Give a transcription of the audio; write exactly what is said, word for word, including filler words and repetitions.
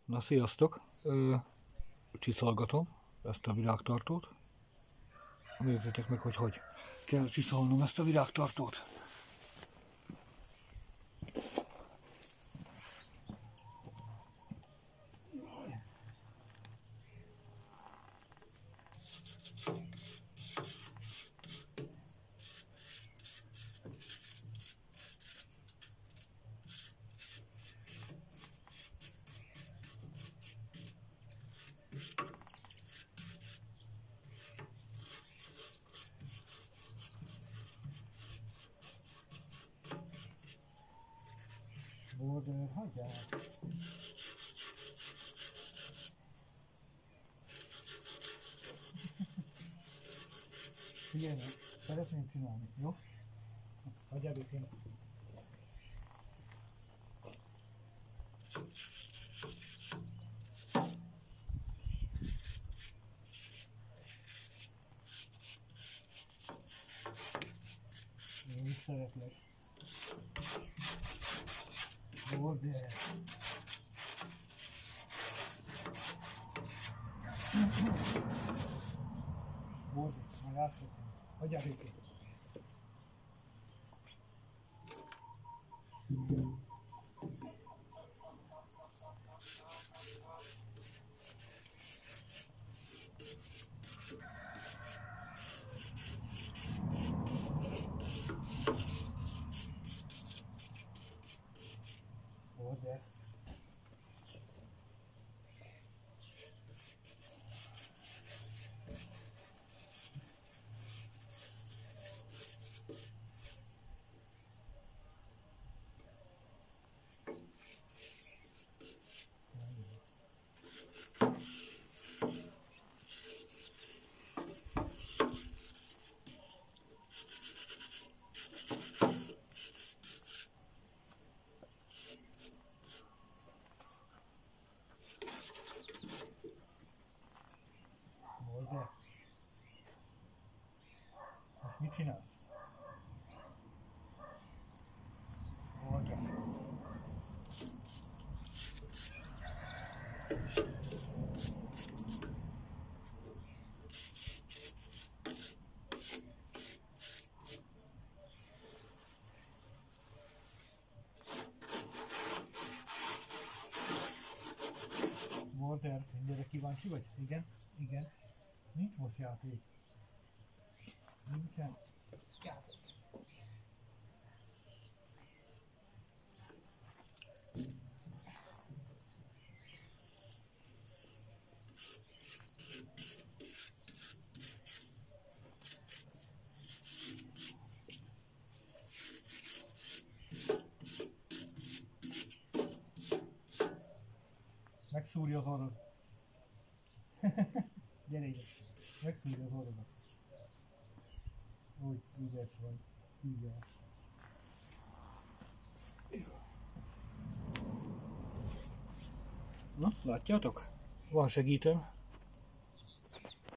Na sziasztok! Ö, csiszolgatom ezt a virágtartót. Nézzétek meg, hogy hogy kell csiszolnom ezt a virágtartót. Border, hagyjál! Figyelj meg, szeretném csinálni, jó? Hagyjál békén! Én is szeretlek. Border! Border, majd átvettem. Hagyjál békén! Border! Border! Most mit csinálsz? Border! Border, ennyire kíváncsi vagy? Igen? Igen? Nincs most játék. Nincsen játék. Megszúrja az orrod. Gyere ide. Megszúrja az orrodat. Úgy ügyes vagy. Ügyes. Na, látjátok? Van segítőm.